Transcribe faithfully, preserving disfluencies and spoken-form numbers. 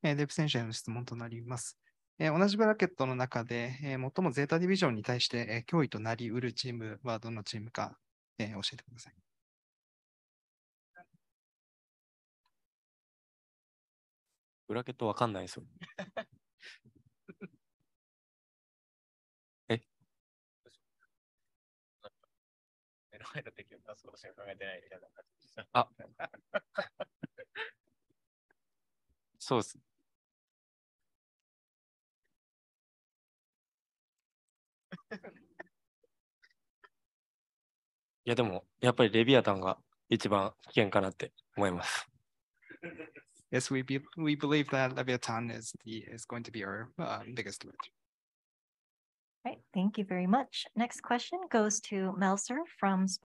えーデブ選手への質問となります。えー同じブラケットの中で、えー最もゼータディビジョンに対して、えー脅威となり得るチームはどのチームか、えー教えてください。 ブラケットわかんないですよ。え目の前の敵を出すことしか考えてないみたいな感じでした。 あそうです。いやでも、やっぱりレビアタンが一番危険かなって思います。 Yes, we, be, we believe that Leviathan is, the, is going to be our uh, biggest threat. Right, thank you very much. Next question goes to Melser from